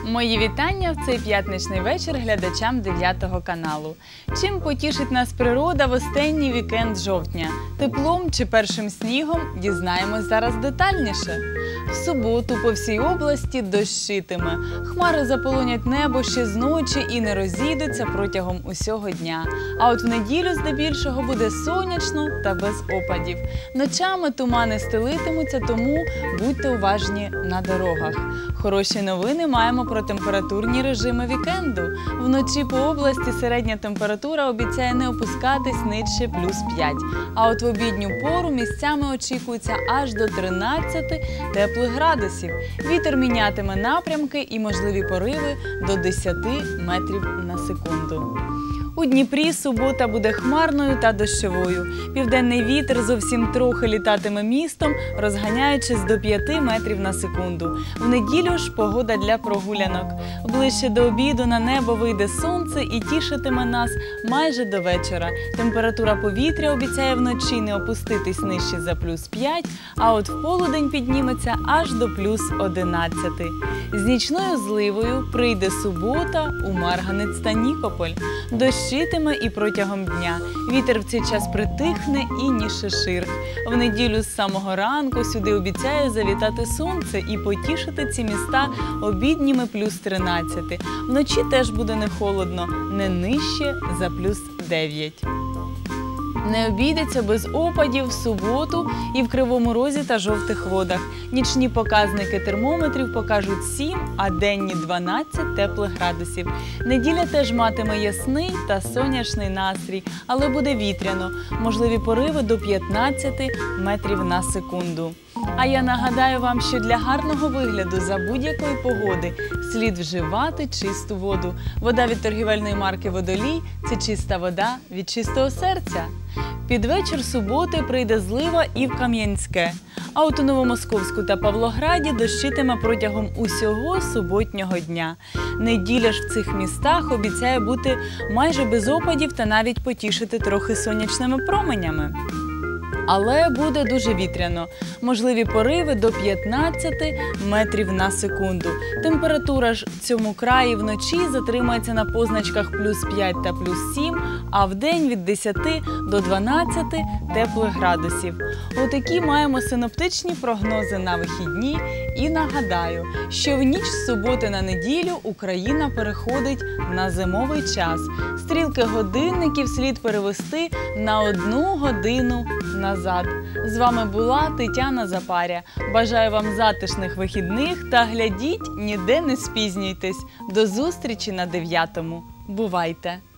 Мої вітання в цей п'ятничний вечір глядачам 9 каналу. Чим потішить нас природа в останній вікенд жовтня? Теплом чи першим снігом? Дізнаємось зараз детальніше. В суботу по всій області дощитиме. Хмари заполонять небо ще з ночі і не розійдуться протягом усього дня. А от в неділю здебільшого буде сонячно та без опадів. Ночами тумани стелитимуться, тому будьте уважні на дорогах. Хороші новини маємо про температурні режими вікенду. Вночі по області середня температура обіцяє не опускатись нижче +5. А от в обідню пору місцями очікується аж до 13 теплих градусів. Вітер мінятиме напрямки і можливі пориви до 10 метрів на секунду. У Дніпрі субота буде хмарною та дощовою. Південний вітер зовсім трохи літатиме містом, розганяючись до 5 метрів на секунду. В неділю ж погода для прогулянок. Ближче до обіду на небо вийде сонце і тішитиме нас майже до вечора. Температура повітря обіцяє вночі не опуститись нижче за +5, а от в полудень підніметься аж до +11. З нічною зливою прийде субота у Марганець та Нікополь. Дощитиме і протягом дня. Вітер в цей час притихне і ні шиширк. В неділю з самого ранку сюди обіцяє завітати сонце і потішити ці міста обідніми +13. Вночі теж буде не холодно, не нижче за +9. Не обійдеться без опадів в суботу і в Кривому Розі та Жовтих Водах. Нічні показники термометрів покажуть 7, а денні 12 теплих градусів. Неділя теж матиме ясний та сонячний настрій, але буде вітряно. Можливі пориви до 15 метрів на секунду. А я нагадаю вам, що для гарного вигляду за будь-якої погоди слід вживати чисту воду. Вода від торгівельної марки «Водолій» – це чиста вода від чистого серця. Під вечір суботи прийде злива і в Кам'янське. А от у Новомосковську та Павлограді дощитиме протягом усього суботнього дня. Неділя ж в цих містах обіцяє бути майже без опадів та навіть потішити трохи сонячними променями. Але буде дуже вітряно. Можливі пориви до 15 метрів на секунду. Температура ж в цьому краї вночі затримається на позначках +5 та +7, а вдень від 10 до 12 теплих градусів. Отакі маємо синоптичні прогнози на вихідні. І нагадаю, що в ніч з суботи на неділю Україна переходить на зимовий час. Стрілки годинників слід перевести на 1 годину назад. З вами була Тетяна Запаря. Бажаю вам затишних вихідних та глядіть, ніде не спізнюйтесь. До зустрічі на 9-му. Бувайте!